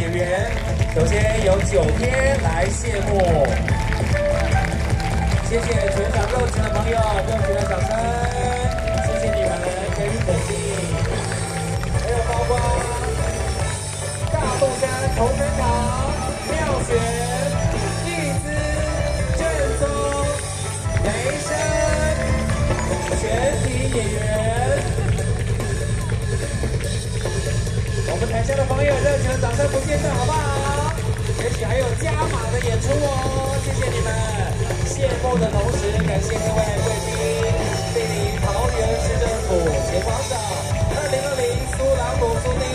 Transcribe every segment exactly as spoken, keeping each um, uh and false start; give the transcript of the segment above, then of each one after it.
演员，首先有九天来谢幕。谢谢全场热情的朋友，热情的掌声，谢谢你们给予肯定。还有包括大肚山同仁堂、妙学、义姿、正宗、雷声，全体演员。我们台下的朋友，热情的掌声不间断，好不好？也许还有加码的演出哦，谢谢你们。谢幕的同时，感谢各位贵宾莅临桃园市政府前广场二零二零苏朗姆苏丁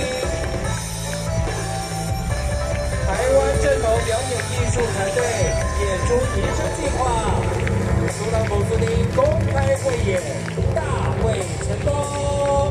台湾阵头表演艺术团队演出提升计划，苏朗姆苏丁公开汇演大会成功。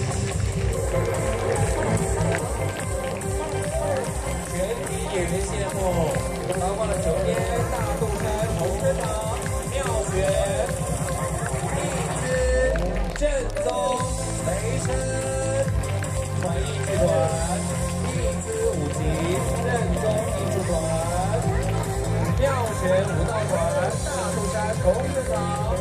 全体演员谢幕，包括了九天大肚山同仁堂、妙学、义姿、正宗、雷声、传艺剧团、义姿舞集、正宗艺术团、妙学舞蹈团、大肚山同仁堂。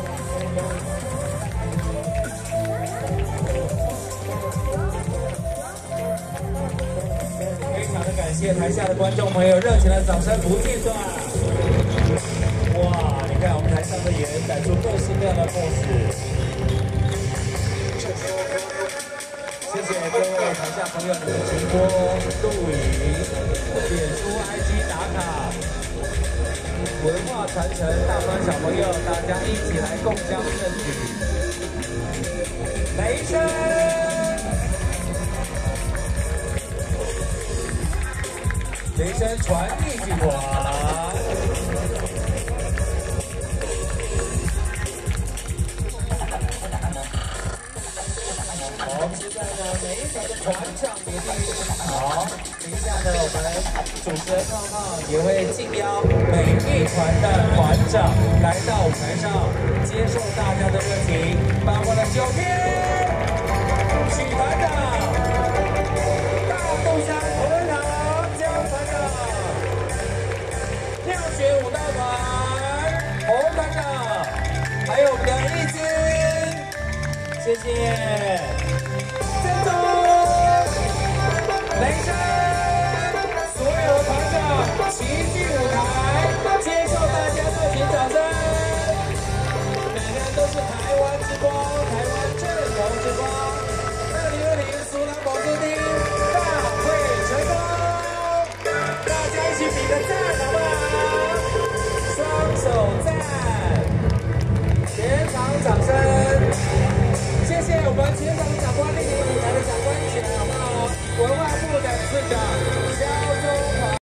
非常的感谢台下的观众朋友热情的掌声不间断。哇，你看我们台上的演员展出各式各样的 pose。谢谢各位台下朋友你们直播、录影、演出 I G 打卡，文化传承，大专小朋友大家一起来共襄盛举。雷声。雷声传艺剧团，好，现在呢，每一场的团长也定好。等一下呢，我们主持人胖胖也会竞邀每一团的团长来到舞台上，接受大家的热情，包括了九天许团长、大肚山同仁堂。妙学舞蹈团洪团长，还有我们的义姿，谢谢。正宗、雷声，所有团长齐聚舞台，接受大家热情掌声。每个人都是台湾之光，台湾。